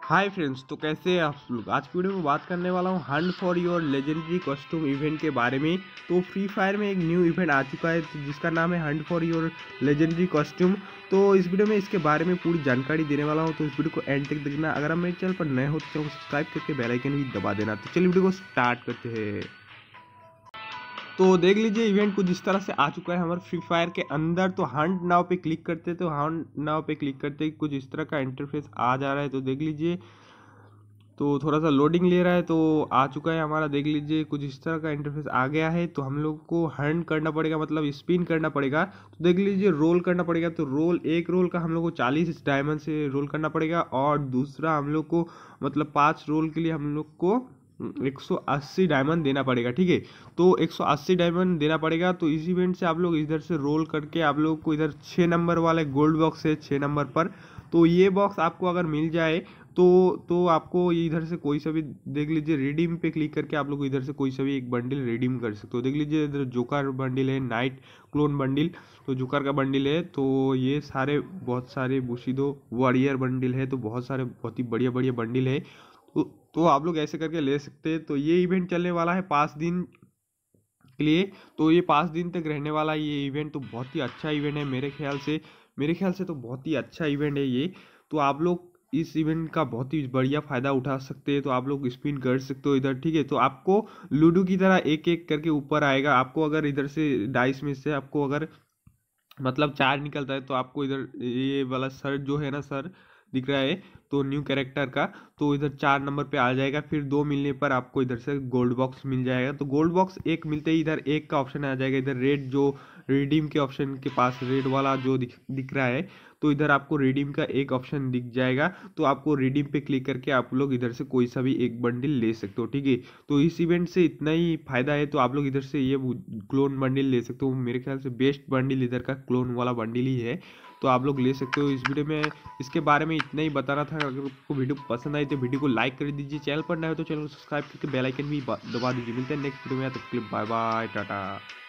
Hi friends, तो कैसे हैं आप लोग। आज की वीडियो में बात करने वाला हूँ hunt for your legendary costume event के बारे में। तो फ्री फायर में एक न्यू इवेंट आ चुका है जिसका नाम है hunt for your legendary costume. तो इस वीडियो में इसके बारे में पूरी जानकारी देने वाला हूँ, तो इस वीडियो को एंड तक देखना। अगर आप मेरे चैनल पर नए हो तो चैनल को सब्सक्राइब करके बेल आइकन भी दबा देना। तो चलिए वीडियो को स्टार्ट करते हैं। तो देख लीजिए, इवेंट कुछ इस तरह से आ चुका है हमारे फ्री फायर के अंदर। तो हंट नाव पे क्लिक करते तो हंट नाव पे क्लिक करते कुछ इस तरह का इंटरफेस आ जा रहा है। तो देख लीजिए, तो थोड़ा सा लोडिंग ले रहा है। तो आ चुका है हमारा, देख लीजिए कुछ इस तरह का इंटरफेस आ गया है। तो हम लोग को हंट करना पड़ेगा, मतलब स्पिन करना पड़ेगा। तो देख लीजिए, रोल करना पड़ेगा। तो एक रोल का हम लोग को 40 डायमंड से रोल करना पड़ेगा, और दूसरा हम लोग को मतलब 5 रोल के लिए हम लोग को 180 डायमंड देना पड़ेगा। ठीक है, तो 180 डायमंड देना पड़ेगा। तो इस इवेंट से आप लोग इधर से रोल करके आप लोग को इधर 6 नंबर वाले गोल्ड बॉक्स है 6 नंबर पर। तो ये बॉक्स आपको अगर मिल जाए तो आपको इधर से कोई सा भी, देख लीजिए रिडीम पे क्लिक करके आप लोग इधर से कोई सा भी एक बंडल रिडीम कर सकते हो। देख लीजिए इधर जोकर बंडल है, नाइट क्लोन बंडल, तो जोकर का बंडल है। तो ये सारे बहुत सारे बुशिदो वॉरियर बंडल है। तो बहुत सारे बहुत ही बढ़िया बढ़िया बंडल है। तो आप लोग ऐसे करके ले सकते हैं। तो ये इवेंट चलने वाला है 5 दिन के लिए। तो ये 5 दिन तक रहने वाला ये इवेंट। तो बहुत ही अच्छा इवेंट है मेरे ख्याल से तो बहुत ही अच्छा इवेंट है ये। तो आप लोग इस इवेंट का बहुत ही बढ़िया फ़ायदा उठा सकते हैं। तो आप लोग स्पिन कर सकते हो इधर। ठीक है, तो आपको लूडो की तरह एक एक करके ऊपर आएगा। आपको अगर इधर से डाइस में से आपको अगर मतलब 4 निकलता है तो आपको इधर ये वाला सर जो है ना, सर दिख रहा है तो न्यू कैरेक्टर का, तो इधर 4 नंबर पे आ जाएगा। फिर 2 मिलने पर आपको इधर से गोल्ड बॉक्स मिल जाएगा। तो गोल्ड बॉक्स एक मिलते ही इधर एक का ऑप्शन आ जाएगा। इधर रेड जो रिडीम के ऑप्शन के पास रेड वाला जो दिख रहा है, तो इधर आपको रिडीम का एक ऑप्शन दिख जाएगा। तो आपको रिडीम पे क्लिक करके आप लोग इधर से कोई सा भी एक बंडल ले सकते हो। ठीक है, तो इस इवेंट से इतना ही फायदा है। तो आप लोग इधर से ये क्लोन बंडल ले सकते हो। मेरे ख्याल से बेस्ट बंडल इधर का क्लोन वाला बंडल ही है। तो आप लोग ले सकते हो। इस वीडियो में इसके बारे में इतना ही बताना था। अगर आपको वीडियो पसंद आई तो वीडियो को लाइक कर दीजिए। चैनल पर नए हो तो चैनल को सब्सक्राइब करके बेल आइकन भी दबा दीजिए। मिलते हैं नेक्स्ट वीडियो में, तब तक के लिए बाय बाय, टाटा।